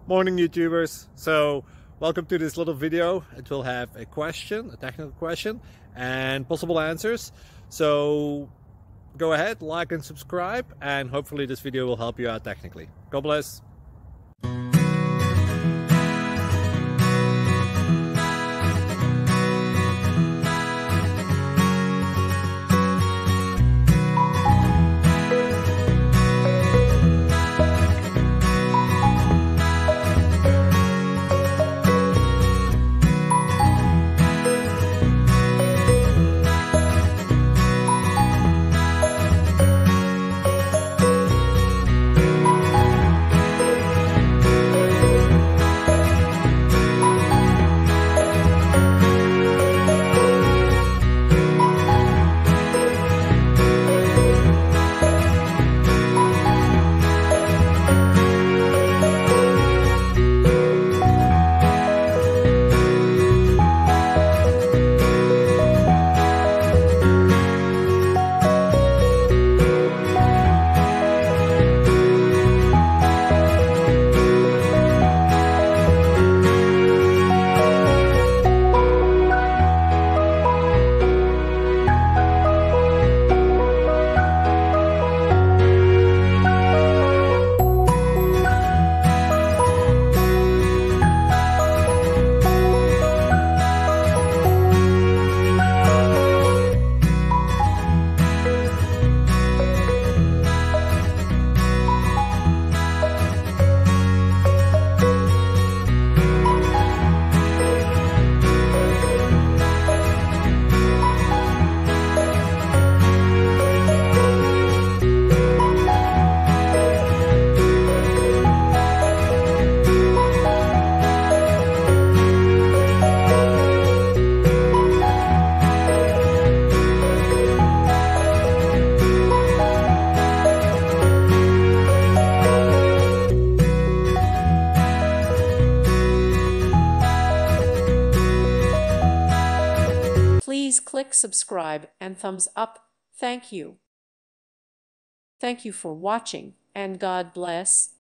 Morning YouTubers. So welcome to this little video. It will have a question, a technical question, and possible answers. So go ahead, like and subscribe, and hopefully this video will help you out technically. God bless. Please click subscribe and thumbs up. Thank you. Thank you for watching, and God bless.